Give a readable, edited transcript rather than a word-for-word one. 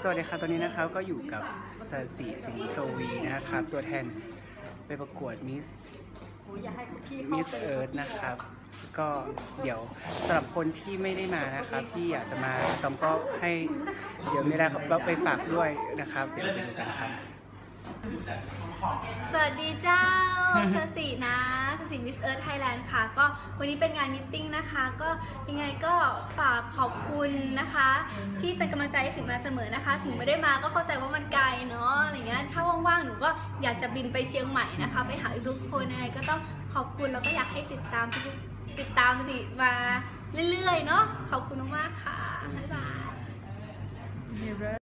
สวัสดีครับตอนนี้นะครับก็อยู่กับสศิสิงห์ทวีนะครับตัวแทนไปประกวดมิสเอิร์ธนะครับก็เดี๋ยวสำหรับคนที่ไม่ได้มานะครับที่อยากจะมาตอมก็ให้เดี๋ยวไม่ได้ครับเราไปฝากด้วยนะครับเดี๋ยวไปดูกันครับสวัสดีเจ้าสศินะสศิมิสเอิร์ธไทยแลนด์ค่ะก็วันนี้เป็นงานมิทติ้งนะคะก็ยังไงก็ฝากขอบคุณนะคะที่เป็นกำลังใจให้สิงมาเสมอนะคะถึงไม่ได้มาก็เข้าใจว่ามันไกลเนาะอะไรเงี้ยถ้าว่างๆหนูก็อยากจะบินไปเชียงใหม่นะคะไปหาทุกคนยังไงก็ต้องขอบคุณแล้วก็อยากให้ติดตามสิมาเรื่อยๆเนาะขอบคุณมากๆค่ะบ๊ายบาย